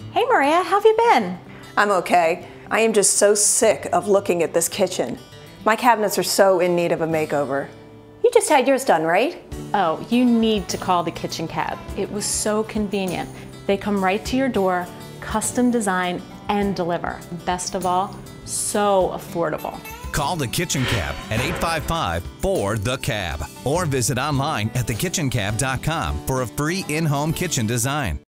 Hey Maria, how have you been? I'm okay. I am just so sick of looking at this kitchen. My cabinets are so in need of a makeover. You just had yours done, right? Oh, you need to call the Kitchen Cab. It was so convenient. They come right to your door, custom design and deliver. Best of all, so affordable. Call the Kitchen Cab at 855-4-THE-CAB or visit online at thekitchencab.com for a free in-home kitchen design.